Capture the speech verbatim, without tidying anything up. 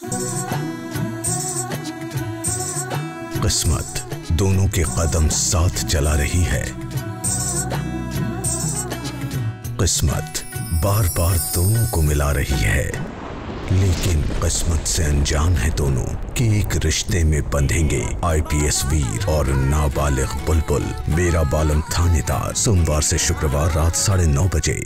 किस्मत दोनों के कदम साथ चला रही है। किस्मत बार बार दोनों को मिला रही है, लेकिन किस्मत से अनजान है दोनों कि एक रिश्ते में बंधेंगे आईपीएस वीर और नाबालिग बुलबुल। मेरा बालम थानेदार, सोमवार से शुक्रवार रात साढ़े नौ बजे।